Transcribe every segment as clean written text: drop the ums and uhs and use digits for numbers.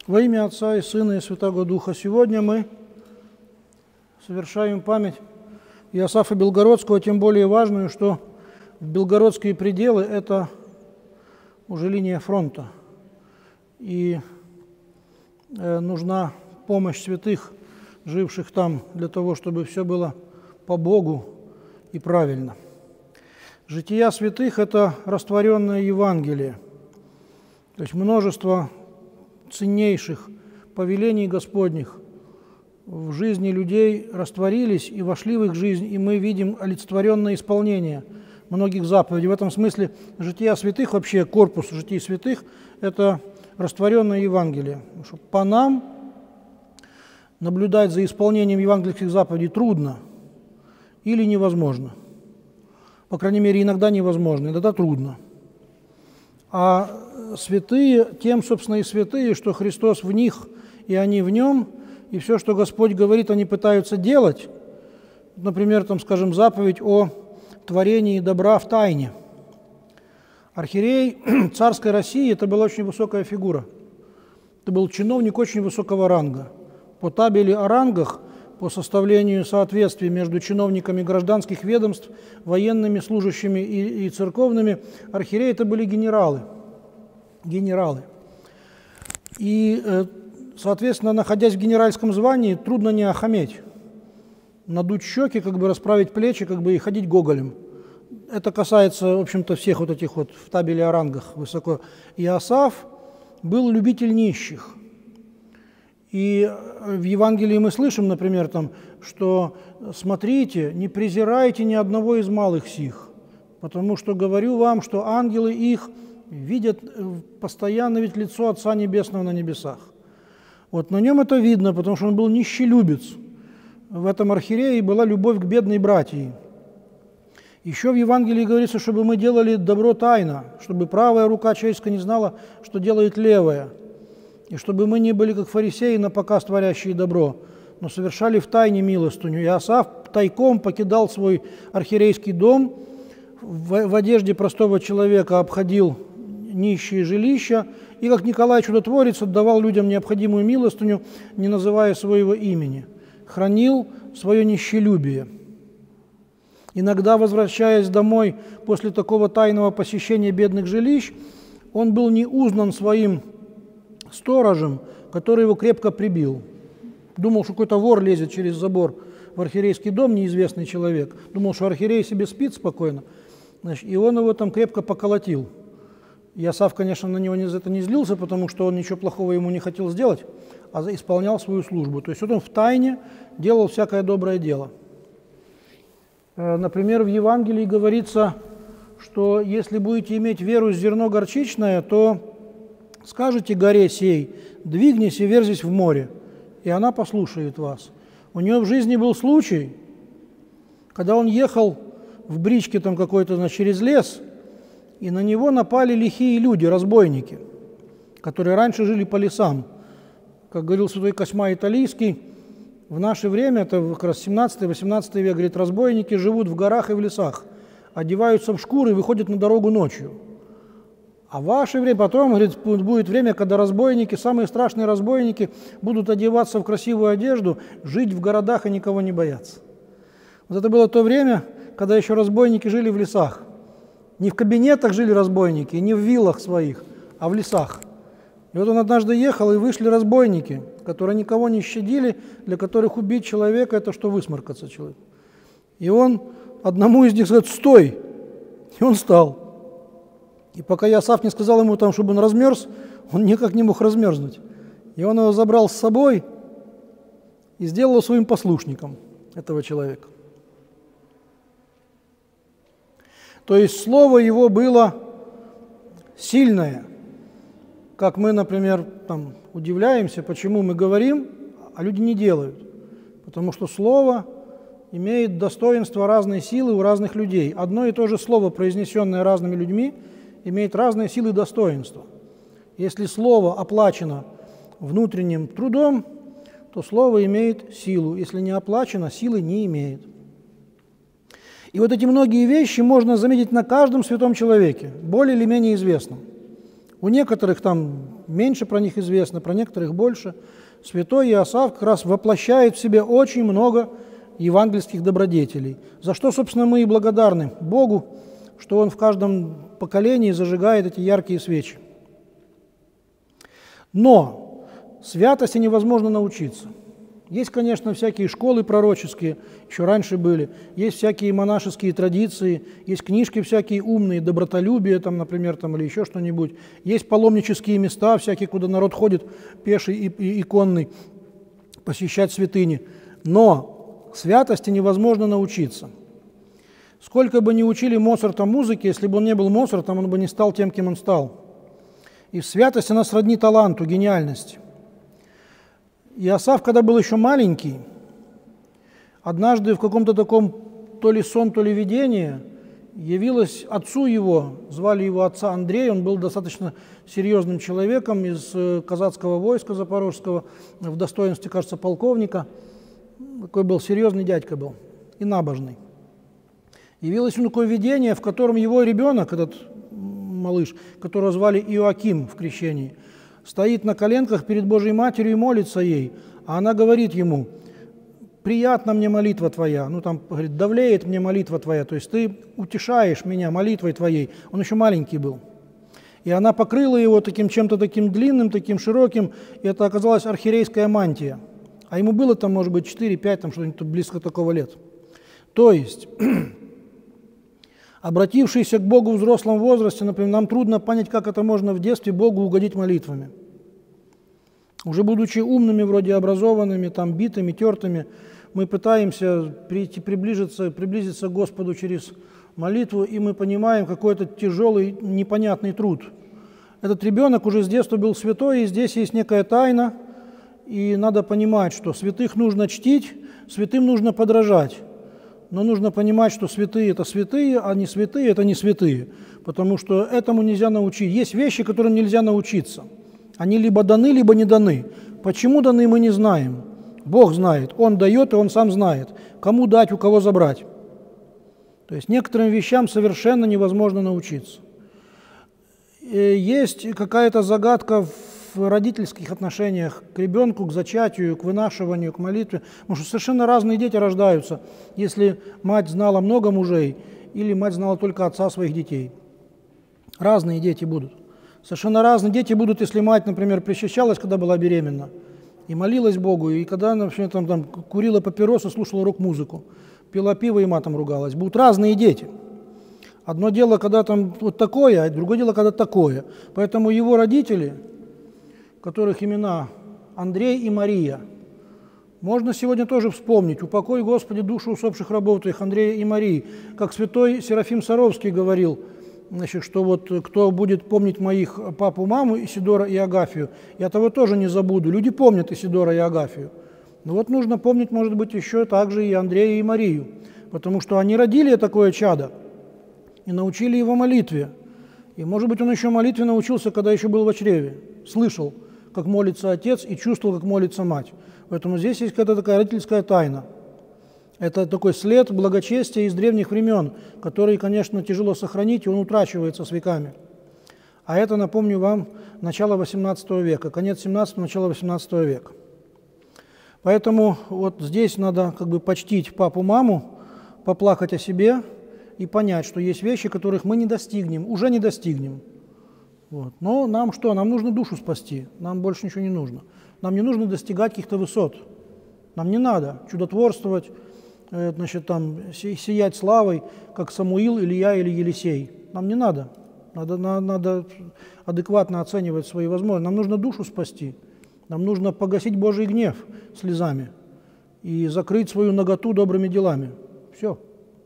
Во имя Отца и Сына и Святого Духа. Сегодня мы совершаем память Иосафа Белгородского, тем более важную, что белгородские пределы – это уже линия фронта. И нужна помощь святых, живших там, для того, чтобы все было по Богу и правильно. Жития святых – это растворенное Евангелие, то есть множество ценнейших повелений Господних в жизни людей растворились и вошли в их жизнь, и мы видим олицетворенное исполнение многих заповедей. В этом смысле жития святых, вообще корпус житий святых – это растворенное Евангелие. Потому что по нам наблюдать за исполнением евангельских заповедей трудно или невозможно. По крайней мере, иногда невозможно, иногда трудно. А святые, тем, собственно, и святые, что Христос в них, и они в нем, и все, что Господь говорит, они пытаются делать. Например, там, скажем, заповедь о творении добра в тайне. Архиерей царской России – это была очень высокая фигура. Это был чиновник очень высокого ранга. По табели о рангах, по составлению соответствия между чиновниками гражданских ведомств, военными служащими и церковными, архиереи – это были генералы. И, соответственно, находясь в генеральском звании, трудно не охаметь. Надуть щеки, расправить плечи, и ходить гоголем. Это касается, в общем-то, всех вот этих вот в табеле о рангах высоко. Иосаф был любитель нищих. И в Евангелии мы слышим, например, что «смотрите, не презирайте ни одного из малых сих, потому что говорю вам, что ангелы их видят постоянно ведь лицо Отца Небесного на небесах». Вот на нем это видно, потому что он был нищелюбец. В этом архиерее была любовь к бедной братьи. Еще в Евангелии говорится, чтобы мы делали добро тайно, чтобы правая рука человеческая не знала, что делает левая, и чтобы мы не были, как фарисеи, напоказ творящие добро, но совершали в тайне милостыню. Иосаф тайком покидал свой архиерейский дом, в одежде простого человека обходил нищие жилища, и, как Николай Чудотворец, отдавал людям необходимую милостыню, не называя своего имени, хранил свое нищелюбие. Иногда, возвращаясь домой после такого тайного посещения бедных жилищ, он был не узнан своим сторожем, который его крепко прибил. Думал, что какой-то вор лезет через забор в архиерейский дом, неизвестный человек. Думал, что архиерей себе спит спокойно. И он его там крепко поколотил. Иосаф, конечно, на него за это не злился, потому что он ничего плохого ему не хотел сделать, а исполнял свою службу. То есть вот он в тайне делал всякое доброе дело. Например, в Евангелии говорится, что если будете иметь веру с зерно горчичное, то скажете горе сей, двигнись и верзись в море, и она послушает вас. У него в жизни был случай, когда он ехал в бричке какой-то, через лес, и на него напали лихие люди, разбойники, которые раньше жили по лесам. Как говорил святой Косьма Италийский, в наше время, это как раз 17-18 век, говорит, разбойники живут в горах и в лесах, одеваются в шкуры и выходят на дорогу ночью. А в ваше время, потом, говорит, будет время, когда разбойники, самые страшные разбойники, будут одеваться в красивую одежду, жить в городах и никого не бояться. Вот это было то время, когда еще разбойники жили в лесах. Не в кабинетах жили разбойники, не в виллах своих, а в лесах. И вот он однажды ехал, и вышли разбойники, которые никого не щадили, для которых убить человека – это что высморкаться человеку. И он одному из них сказал: «Стой!» И он встал. И пока Иосаф не сказал ему, чтобы он размерз, он никак не мог размерзнуть. И он его забрал с собой и сделал его своим послушником, этого человека. То есть слово его было сильное. Как мы, например, удивляемся, почему мы говорим, а люди не делают. Потому что слово имеет достоинство разной силы у разных людей. Одно и то же слово, произнесенное разными людьми, имеет разные силы и достоинства. Если слово оплачено внутренним трудом, то слово имеет силу. Если не оплачено, силы не имеет. И вот эти многие вещи можно заметить на каждом святом человеке, более или менее известном. У некоторых там меньше про них известно, про некоторых больше. Святой Иосаф как раз воплощает в себе очень много евангельских добродетелей, за что, собственно, мы и благодарны Богу, что Он в каждом поколении зажигает эти яркие свечи. Но святости невозможно научиться. Есть, конечно, всякие школы пророческие, еще раньше были, есть всякие монашеские традиции, есть книжки всякие умные, добротолюбие, там, например, там, или еще что-нибудь, есть паломнические места всякие, куда народ ходит пеший и конный, посещать святыни. Но святости невозможно научиться. Сколько бы ни учили Моцарта музыке, если бы он не был Моцартом, он бы не стал тем, кем он стал. И святость, она сродни таланту, гениальности. Иосаф, когда был еще маленький, однажды в каком-то таком то ли сон, то ли видение явилось отцу его, звали его отца Андрей, он был достаточно серьезным человеком из казацкого войска запорожского, в достоинстве, кажется, полковника. Такой был серьезный дядька был и набожный. Явилось ему такое видение, в котором его ребенок, этот малыш, которого звали Иоаким в крещении, стоит на коленках перед Божьей Матерью и молится ей, а она говорит ему: «Приятна мне молитва твоя», ну там, говорит, «давлеет мне молитва твоя», то есть ты утешаешь меня молитвой твоей. Он еще маленький был. И она покрыла его таким чем-то таким длинным, таким широким, и это оказалась архиерейская мантия. А ему было там, может быть, 4-5, там что-нибудь близко такого лет. То есть, обратившиеся к Богу в взрослом возрасте, например, нам трудно понять, как это можно в детстве Богу угодить молитвами. Уже будучи умными, вроде образованными, там, битыми, тертыми, мы пытаемся приблизиться к Господу через молитву, и мы понимаем какой-то тяжелый, непонятный труд. Этот ребенок уже с детства был святой, и здесь есть некая тайна, и надо понимать, что святых нужно чтить, святым нужно подражать. Но нужно понимать, что святые – это святые, а не святые – это не святые, потому что этому нельзя научить. Есть вещи, которым нельзя научиться. Они либо даны, либо не даны. Почему даны, мы не знаем. Бог знает, Он дает, и Он сам знает, кому дать, у кого забрать. То есть некоторым вещам совершенно невозможно научиться. Есть какая-то загадка в родительских отношениях к ребенку, к зачатию, к вынашиванию, к молитве, потому что совершенно разные дети рождаются, если мать знала много мужей или мать знала только отца своих детей. Разные дети будут. Совершенно разные дети будут, если мать, например, причащалась, когда была беременна, и молилась Богу, и когда она, например, там, курила папиросы, слушала рок-музыку, пила пиво и матом ругалась. Будут разные дети. Одно дело, когда там вот такое, а другое дело, когда такое. Поэтому его родители, которых имена Андрей и Мария, можно сегодня тоже вспомнить. «Упокой, Господи, душу усопших рабов Твоих, Андрея и Марии». Как святой Серафим Саровский говорил, значит, что вот кто будет помнить моих папу, маму, Исидора и Агафию, я того тоже не забуду. Люди помнят Исидора и Агафию. Но вот нужно помнить, может быть, еще также и Андрея и Марию, потому что они родили такое чадо и научили его молитве. И, может быть, он еще молитве научился, когда еще был в чреве, слышал, как молится отец, и чувствовал, как молится мать. Поэтому здесь есть какая-то такая родительская тайна. Это такой след благочестия из древних времен, который, конечно, тяжело сохранить, и он утрачивается с веками. А это, напомню вам, начало XVIII века, конец XVII, начало XVIII века. Поэтому вот здесь надо как бы почтить папу, маму, поплакать о себе и понять, что есть вещи, которых мы не достигнем, уже не достигнем. Вот. Но нам что? Нам нужно душу спасти, нам больше ничего не нужно. Нам не нужно достигать каких-то высот. Нам не надо чудотворствовать, значит, там, сиять славой, как Самуил, Илья или Елисей. Нам не надо. Надо адекватно оценивать свои возможности. Нам нужно душу спасти. Нам нужно погасить Божий гнев слезами и закрыть свою наготу добрыми делами. Все.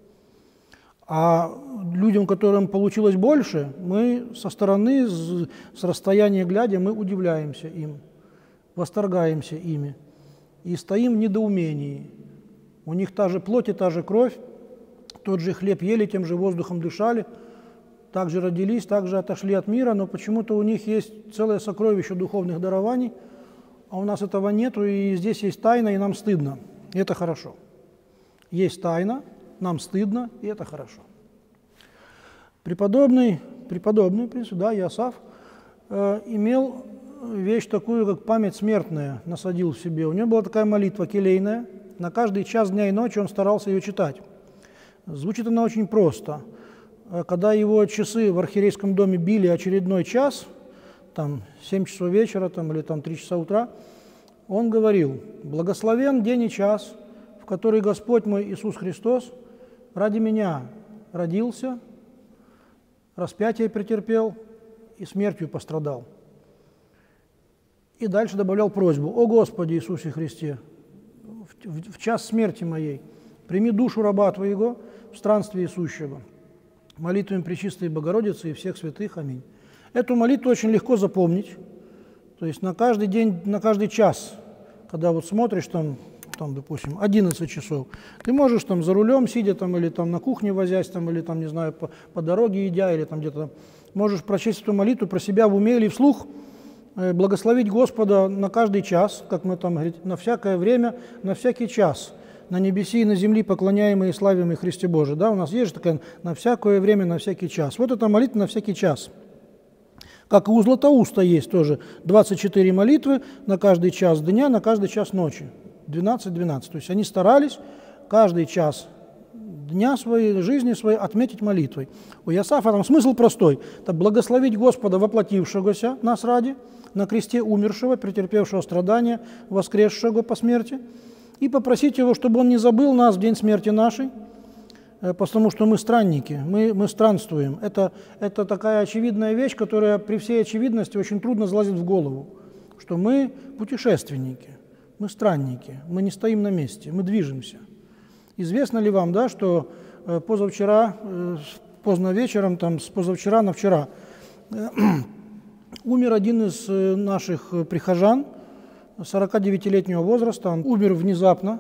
А людям, которым получилось больше, мы со стороны, с расстояния глядя, мы удивляемся им, восторгаемся ими и стоим в недоумении. У них та же плоть и та же кровь, тот же хлеб ели, тем же воздухом дышали, так же родились, так же отошли от мира, но почему-то у них есть целое сокровище духовных дарований, а у нас этого нету, и здесь есть тайна, и нам стыдно. И это хорошо. Есть тайна, нам стыдно, и это хорошо. Преподобный, в принципе, да, Иосаф, имел вещь такую, как память смертная, насадил в себе. У него была такая молитва келейная, на каждый час дня и ночи он старался ее читать. Звучит она очень просто. Когда его часы в архиерейском доме били очередной час, там 7 часов вечера там, или там 3 часа утра, он говорил: «Благословен день и час, в который Господь мой Иисус Христос ради меня родился, распятие претерпел и смертью пострадал». И дальше добавлял просьбу: «О Господи Иисусе Христе, в час смерти моей прими душу раба Твоего в странстве сущего, молитвами Пречистой Богородицы и всех святых. Аминь». Эту молитву очень легко запомнить, то есть на каждый день, на каждый час, когда вот смотришь там, допустим, 11 часов, ты можешь там за рулем сидя там, или там на кухне возясь, там, или там, не знаю, по дороге идя, или там где-то, можешь прочесть эту молитву про себя в уме или вслух, благословить Господа на каждый час, как мы там говорим, на всякое время, на всякий час, на небеси и на земли поклоняемые и славимые Христе Божий. Да, у нас есть же такая на всякое время, на всякий час. Вот эта молитва на всякий час. Как и у Златоуста есть тоже 24 молитвы на каждый час дня, на каждый час ночи. 12-12. То есть они старались каждый час дня своей, жизни своей отметить молитвой. У Иосафа там смысл простой. Это благословить Господа, воплотившегося нас ради, на кресте умершего, претерпевшего страдания, воскресшего по смерти, и попросить Его, чтобы Он не забыл нас в день смерти нашей, потому что мы странники, мы странствуем. Это такая очевидная вещь, которая при всей очевидности очень трудно залазит в голову, что мы путешественники, мы странники, мы не стоим на месте, мы движемся. Известно ли вам, да, что позавчера, поздно вечером, там, с позавчера на вчера, умер один из наших прихожан 49-летнего возраста. Он умер внезапно,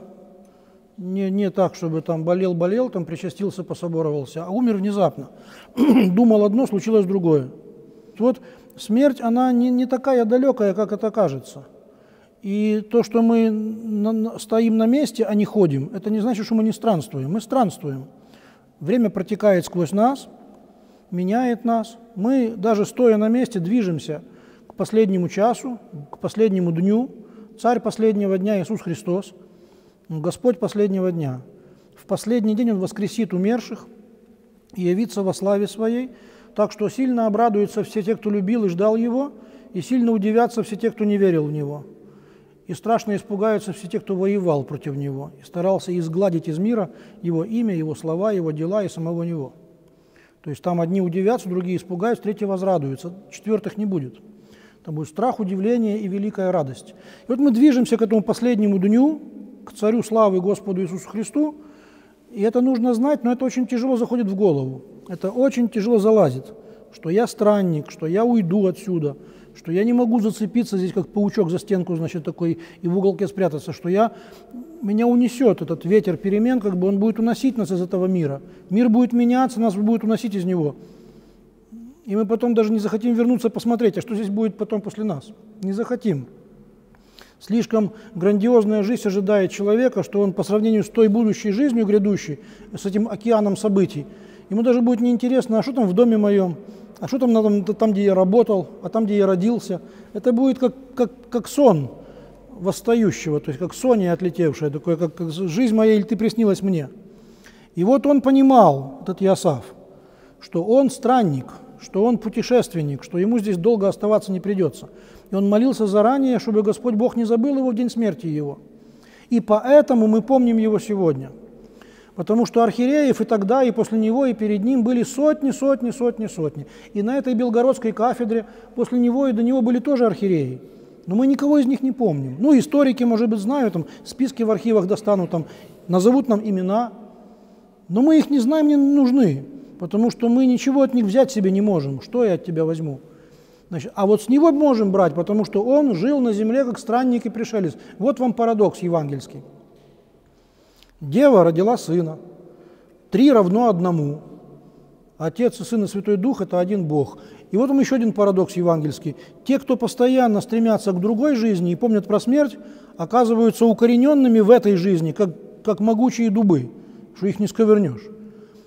не так, чтобы там болел, там причастился, пособоровался, а умер внезапно. Думал одно, случилось другое. Вот смерть, она не такая далекая, как это кажется. И то, что мы стоим на месте, а не ходим, это не значит, что мы не странствуем. Мы странствуем. Время протекает сквозь нас, меняет нас. Мы, даже стоя на месте, движемся к последнему часу, к последнему дню. Царь последнего дня Иисус Христос, Господь последнего дня. В последний день Он воскресит умерших и явится во славе Своей, так что сильно обрадуются все те, кто любил и ждал Его, и сильно удивятся все те, кто не верил в Него. И страшно испугаются все те, кто воевал против Него и старался изгладить из мира Его имя, Его слова, Его дела и самого Него. То есть там одни удивятся, другие испугаются, третьи возрадуются, четвертых не будет. Там будет страх, удивление и великая радость. И вот мы движемся к этому последнему дню, к Царю славы Господу Иисусу Христу, и это нужно знать, но это очень тяжело заходит в голову, это очень тяжело залазит, что я странник, что я уйду отсюда, что я не могу зацепиться здесь, как паучок за стенку, значит, такой, и в уголке спрятаться, что меня унесет этот ветер перемен, как бы он будет уносить нас из этого мира. Мир будет меняться, нас будет уносить из него. И мы потом даже не захотим вернуться посмотреть, а что здесь будет потом после нас. Не захотим. Слишком грандиозная жизнь ожидает человека, что он по сравнению с той будущей жизнью грядущей, с этим океаном событий, ему даже будет неинтересно, а что там в доме моем, а что там, где я работал, а там, где я родился. Это будет как сон восстающего, то есть как Соня отлетевшая, такое, как жизнь моя, или ты приснилась мне. И вот он понимал, этот Иосаф, что он странник, что он путешественник, что ему здесь долго оставаться не придется. И он молился заранее, чтобы Господь Бог не забыл его в день смерти его. И поэтому мы помним его сегодня. Потому что архиереев и тогда, и после него, и перед ним были сотни. И на этой Белгородской кафедре после него и до него были тоже архиереи. Но мы никого из них не помним. Ну, историки, может быть, знают, там, списки в архивах достанут, там, назовут нам имена. Но мы их не знаем, не нужны, потому что мы ничего от них взять себе не можем. Что я от тебя возьму? Значит, а вот с него можем брать, потому что он жил на земле как странник и пришелец. Вот вам парадокс евангельский. Дева родила сына. 3 равно 1. Отец и Сын и Святой Дух – это один Бог. И вот вам еще один парадокс евангельский. Те, кто постоянно стремятся к другой жизни и помнят про смерть, оказываются укорененными в этой жизни, как могучие дубы, что их не сковырнешь.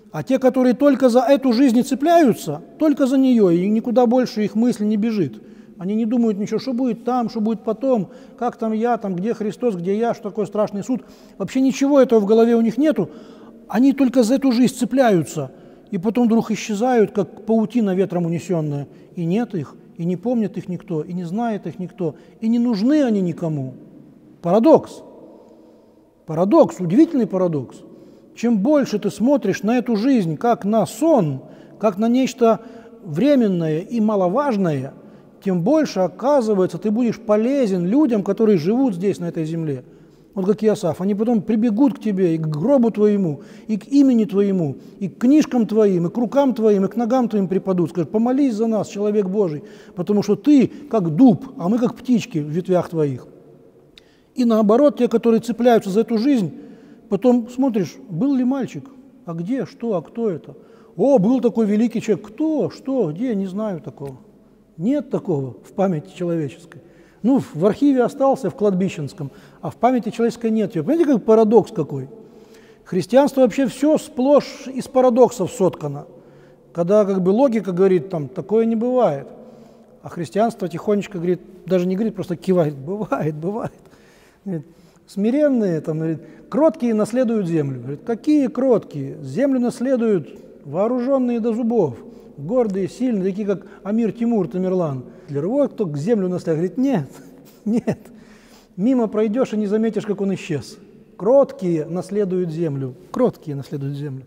А те, которые только за эту жизнь и цепляются, только за нее, и никуда больше их мысль не бежит. Они не думают ничего, что будет там, что будет потом, как там я, там, где Христос, где я, что такое страшный суд. Вообще ничего этого в голове у них нету. Они только за эту жизнь цепляются, и потом вдруг исчезают, как паутина ветром унесенная. И нет их, и не помнит их никто, и не знает их никто, и не нужны они никому. Парадокс. Парадокс, удивительный парадокс. Чем больше ты смотришь на эту жизнь как на сон, как на нечто временное и маловажное, тем больше, оказывается, ты будешь полезен людям, которые живут здесь, на этой земле. Вот как Иосаф, они потом прибегут к тебе и к гробу твоему, и к имени твоему, и к книжкам твоим, и к рукам твоим, и к ногам твоим припадут. Скажут: помолись за нас, человек Божий, потому что ты как дуб, а мы как птички в ветвях твоих. И наоборот, те, которые цепляются за эту жизнь, потом смотришь, был ли мальчик, а где, что, а кто это? О, был такой великий человек, кто, что, где, не знаю такого. Нет такого в памяти человеческой. Ну, в архиве остался, в кладбищенском, а в памяти человеческой нет. Понимаете, как парадокс какой? Христианство вообще все сплошь из парадоксов соткано. Когда как бы логика говорит, там, такое не бывает. А христианство тихонечко говорит, даже не говорит, просто кивает, бывает, бывает. Говорит, смиренные, там, говорит, кроткие наследуют землю. Говорит, какие кроткие? Землю наследуют вооруженные до зубов, гордые, сильные, такие как Амир Тимур Тамерлан. Вот кто к землю наследует. Говорит, нет, нет. Мимо пройдешь и не заметишь, как он исчез. Кроткие наследуют землю. Кроткие наследуют землю.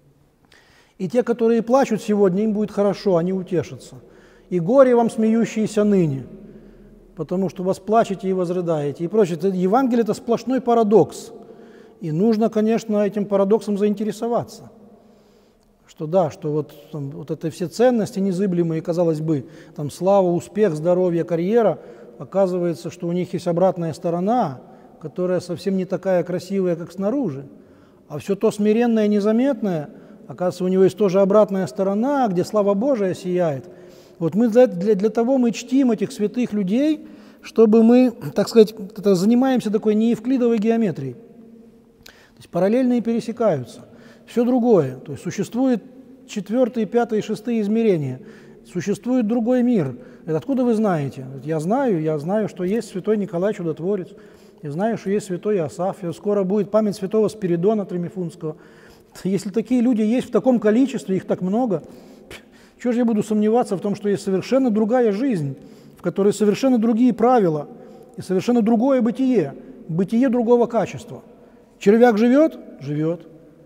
И те, которые плачут сегодня, им будет хорошо, они утешатся. И горе вам, смеющиеся ныне, потому что восплачете и возрыдаете. И прочее. Евангелие – это сплошной парадокс. И нужно, конечно, этим парадоксом заинтересоваться. Что да, что вот это все ценности незыблемые, казалось бы, там слава, успех, здоровье, карьера, оказывается, что у них есть обратная сторона, которая совсем не такая красивая, как снаружи. А все то смиренное, незаметное, оказывается, у него есть тоже обратная сторона, где слава Божия сияет. Вот мы для того мы чтим этих святых людей, чтобы мы, так сказать, занимаемся такой неевклидовой геометрией. То есть параллельные пересекаются. Все другое. То есть существует 4, 5 и 6 измерения. Существует другой мир. Это откуда вы знаете? Я знаю, что есть святой Николай Чудотворец. Я знаю, что есть святой Иосаф. И скоро будет память святого Спиридона Тримифунского. Если такие люди есть в таком количестве, их так много, чего же я буду сомневаться в том, что есть совершенно другая жизнь, в которой совершенно другие правила и совершенно другое бытие, бытие другого качества. Червяк живет? Живет.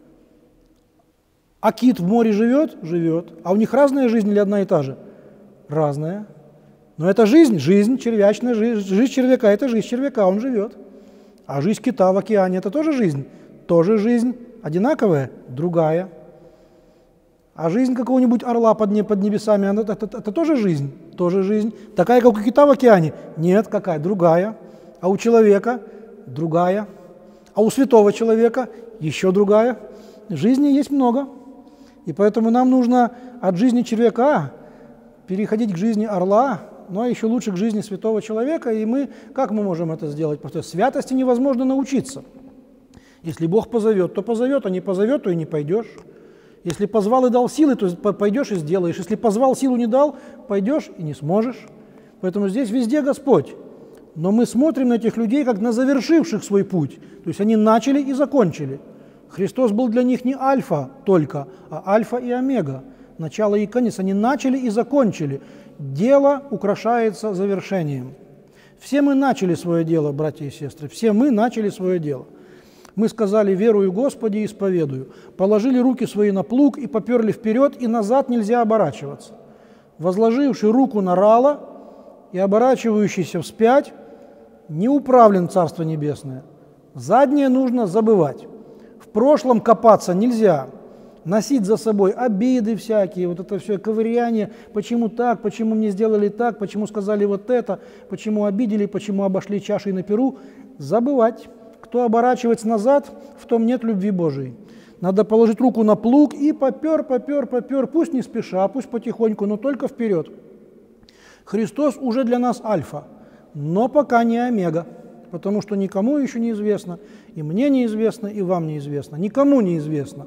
А кит в море живет? Живет. А у них разная жизнь или одна и та же? Разная. Но это жизнь червячная, жизнь червяка – это жизнь червяка, он живет. А жизнь кита в океане – это тоже жизнь жизнь одинаковая, другая. А жизнь какого-нибудь орла под небесами – это тоже жизнь, Такая, как у кита в океане? Нет, какая? Другая. А у человека? Другая. А у святого человека? Еще другая. Жизни есть много. И поэтому нам нужно от жизни червяка переходить к жизни орла, но еще лучше к жизни святого человека. И как мы можем это сделать? Потому что святости невозможно научиться. Если Бог позовет, то позовет, а не позовет, то и не пойдешь. Если позвал и дал силы, то пойдешь и сделаешь. Если позвал, силу не дал, пойдешь и не сможешь. Поэтому здесь везде Господь. Но мы смотрим на этих людей, как на завершивших свой путь. То есть они начали и закончили. Христос был для них не альфа только, а альфа и омега. Начало и конец. Они начали и закончили. Дело украшается завершением. Все мы начали свое дело, братья и сестры. Все мы начали свое дело. Мы сказали: верую Господи и исповедую. Положили руки свои на плуг и поперли вперед, и назад нельзя оборачиваться. Возложивший руку на рало и оборачивающийся вспять не управлен Царство Небесное. Заднее нужно забывать. В прошлом копаться нельзя. Носить за собой обиды всякие, вот это все ковыряние, почему так, почему мне сделали так, почему сказали вот это, почему обидели, почему обошли чашей на перу. Забывать. Кто оборачивается назад, в том нет любви Божией. Надо положить руку на плуг и попер, пусть не спеша, пусть потихоньку, но только вперед. Христос уже для нас альфа, но пока не омега, потому что никому еще неизвестно, и мне неизвестно, и вам неизвестно, никому неизвестно,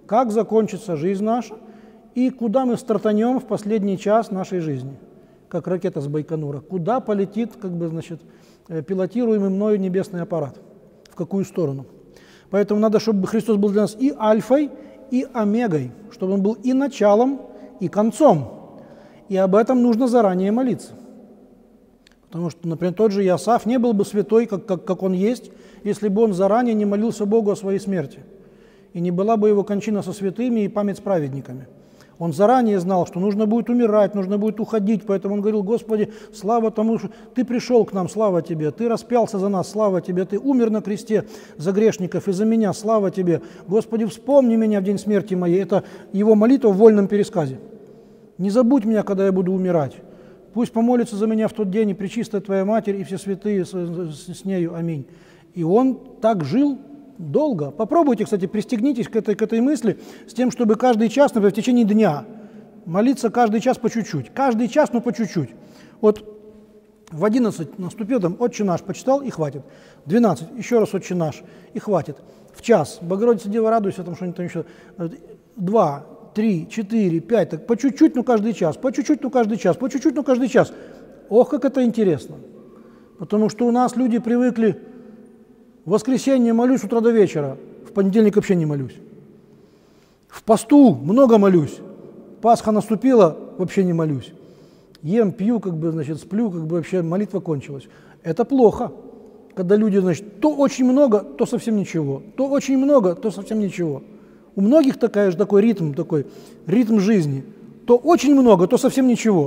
как закончится жизнь наша и куда мы стартанем в последний час нашей жизни, как ракета с Байконура, куда полетит, пилотируемый мною небесный аппарат, в какую сторону. Поэтому надо, чтобы Христос был для нас и альфой, и омегой, чтобы Он был и началом, и концом. И об этом нужно заранее молиться. Потому что, например, тот же Иосаф не был бы святой, как он есть, если бы он заранее не молился Богу о своей смерти. И не была бы его кончина со святыми и память с праведниками. Он заранее знал, что нужно будет умирать, нужно будет уходить, поэтому он говорил: Господи, слава тому, что Ты пришел к нам, слава Тебе, Ты распялся за нас, слава Тебе, Ты умер на кресте за грешников и за меня, слава Тебе. Господи, вспомни меня в день смерти моей. Это его молитва в вольном пересказе. Не забудь меня, когда я буду умирать. Пусть помолится за меня в тот день и Пречистая Твоя Матерь, и все святые с нею. Аминь. И он так жил долго. Попробуйте, кстати, пристегнитесь к этой мысли с тем, чтобы каждый час, например, в течение дня молиться каждый час по чуть-чуть. Каждый час, но по чуть-чуть. Вот в 11 наступил, там, «Отче наш» почитал, и хватит. В 12 еще раз «Отче наш», и хватит. В час «Богородица, Дева, радуйся», там что-нибудь там еще. 2, 3, 4, 5, так по чуть-чуть, но каждый час, по чуть-чуть, но каждый час, по чуть-чуть, но каждый час. Ох, как это интересно. Потому что у нас люди привыкли: в воскресенье молюсь с утра до вечера, в понедельник вообще не молюсь. В посту много молюсь, Пасха наступила, вообще не молюсь. Ем, пью, сплю, вообще молитва кончилась. Это плохо, когда люди, то очень много, то совсем ничего, то очень много, то совсем ничего. У многих такой ритм жизни. То очень много, то совсем ничего.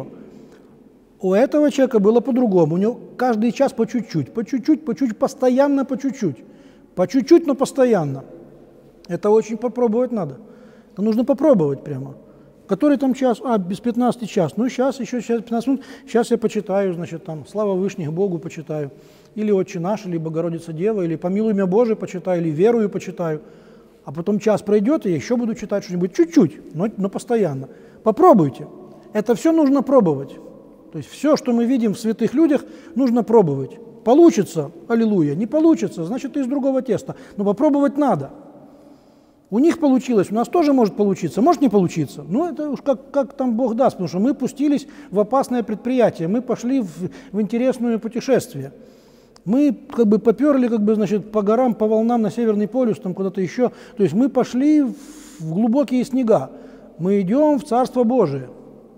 У этого человека было по-другому. У него каждый час по чуть-чуть, по чуть-чуть, по чуть-чуть, постоянно по чуть-чуть. По чуть-чуть, но постоянно. Это очень попробовать надо. Это нужно попробовать прямо. Который там час? Без 15 час. Сейчас, еще 15 минут. Сейчас я почитаю, «Слава Вышних Богу» почитаю. Или «Отче наш», или «Богородица Дева», или «Помилуй меня Боже» почитаю, или «Верую» почитаю. А потом час пройдет, и я еще буду читать что-нибудь чуть-чуть, но постоянно. Попробуйте. Это все нужно пробовать. То есть все, что мы видим в святых людях, нужно пробовать. Получится, аллилуйя, не получится, значит, ты из другого теста. Но попробовать надо. У них получилось, у нас тоже может получиться, может не получиться. Это уж как там Бог даст, потому что мы пустились в опасное предприятие, мы пошли в интересное путешествие. Мы поперли по горам, по волнам на Северный полюс, там куда-то еще. То есть мы пошли в глубокие снега. Мы идем в Царство Божие.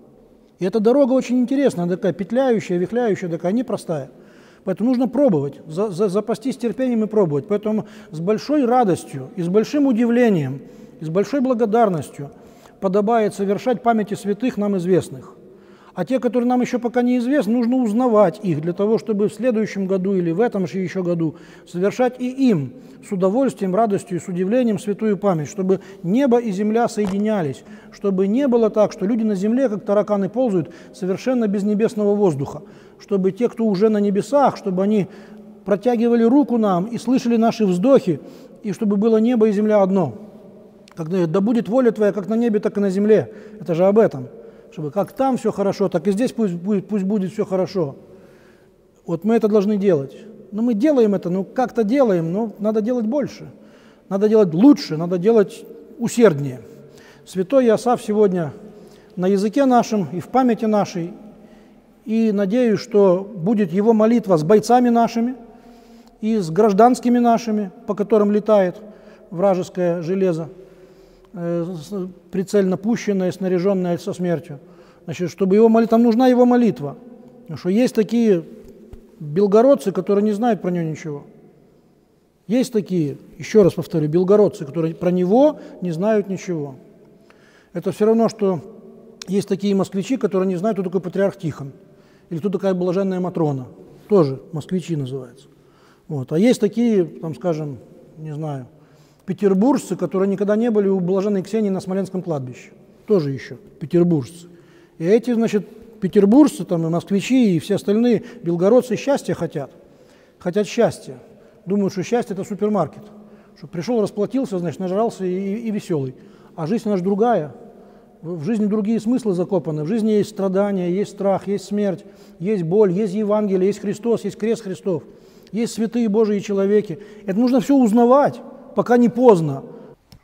И эта дорога очень интересная, она такая петляющая, вихляющая, такая непростая. Поэтому нужно пробовать, запастись терпением и пробовать. Поэтому с большой радостью и с большим удивлением, и с большой благодарностью подобает совершать памяти святых нам известных. А те, которые нам еще пока неизвестны, нужно узнавать их для того, чтобы в следующем году или в этом же еще году совершать и им с удовольствием, радостью и с удивлением святую память, чтобы небо и земля соединялись, чтобы не было так, что люди на земле, как тараканы, ползают совершенно без небесного воздуха, чтобы те, кто уже на небесах, чтобы они протягивали руку нам и слышали наши вздохи, и чтобы было небо и земля одно. Когда да будет воля Твоя как на небе, так и на земле. Это же об этом. Чтобы как там все хорошо, так и здесь пусть будет все хорошо. Вот мы это должны делать. Но мы делаем это, как-то делаем, но надо делать больше. Надо делать лучше, надо делать усерднее. Святой Иосаф сегодня на языке нашем и в памяти нашей. И надеюсь, что будет его молитва с бойцами нашими и с гражданскими нашими, по которым летает вражеское железо, прицельно пущенная, снаряженная со смертью. Чтобы его молитва, там нужна его молитва. Потому что есть такие белгородцы, которые не знают про него ничего. Есть такие, еще раз повторю, белгородцы, которые про него не знают ничего. Это все равно, что есть такие москвичи, которые не знают, кто такой патриарх Тихон. Или кто такая блаженная Матрона. Тоже москвичи называются. А есть такие, не знаю, петербуржцы, которые никогда не были у блаженной Ксении на Смоленском кладбище. Тоже еще петербуржцы. И эти, петербуржцы, и москвичи, и все остальные белгородцы счастья хотят. Хотят счастья. Думают, что счастье – это супермаркет. Что пришел, расплатился, нажрался и веселый. А жизнь наша другая. В жизни другие смыслы закопаны. В жизни есть страдания, есть страх, есть смерть, есть боль, есть Евангелие, есть Христос, есть крест Христов. Есть святые Божьи человеки. Это нужно все узнавать, пока не поздно.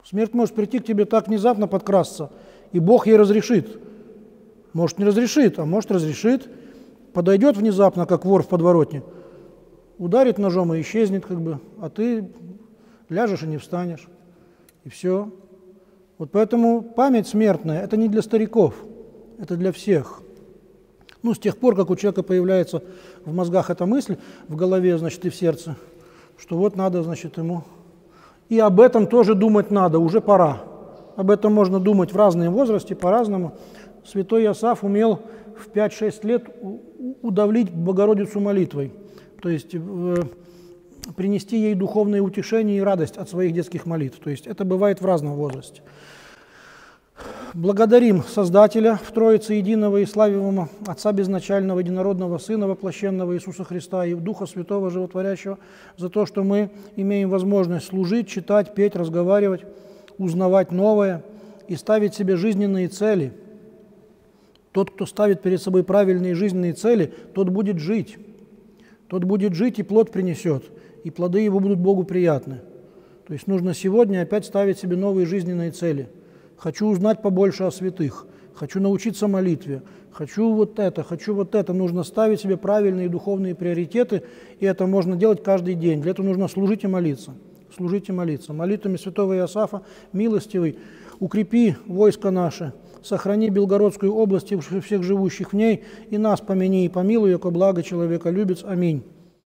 Смерть может прийти к тебе так внезапно, подкрасться, и Бог ей разрешит. Может, не разрешит, а может, разрешит. Подойдет внезапно, как вор в подворотне, ударит ножом и исчезнет, как бы, а ты ляжешь и не встанешь. И все. Вот поэтому память смертная – это не для стариков, это для всех. Ну, с тех пор, как у человека появляется в мозгах эта мысль, в голове, значит, и в сердце, что вот надо, значит, ему... И об этом тоже думать надо, уже пора. Об этом можно думать в разном возрасте, по-разному. Святой Иосаф умел в 5-6 лет удовлетворить Богородицу молитвой, то есть принести ей духовное утешение и радость от своих детских молитв. То есть это бывает в разном возрасте. Благодарим Создателя в Троице Единого и славимого Отца Безначального, Единородного Сына Воплощенного Иисуса Христа и Духа Святого Животворящего за то, что мы имеем возможность служить, читать, петь, разговаривать, узнавать новое и ставить себе жизненные цели. Тот, кто ставит перед собой правильные жизненные цели, тот будет жить. Тот будет жить и плод принесет, и плоды его будут Богу приятны. То есть нужно сегодня опять ставить себе новые жизненные цели. Хочу узнать побольше о святых, хочу научиться молитве, хочу вот это. Нужно ставить себе правильные духовные приоритеты, и это можно делать каждый день. Для этого нужно служить и молиться. Служить и молиться. Молитвами святого Иосафа, милостивый, укрепи войско наше, сохрани Белгородскую область и всех живущих в ней, и нас помяни и помилуй, яко благо человеколюбец. Аминь.